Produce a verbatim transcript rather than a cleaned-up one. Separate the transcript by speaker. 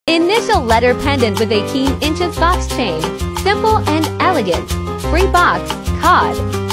Speaker 1: Initial letter pendant with eighteen inches box chain. Simple and elegant. Free box, cod.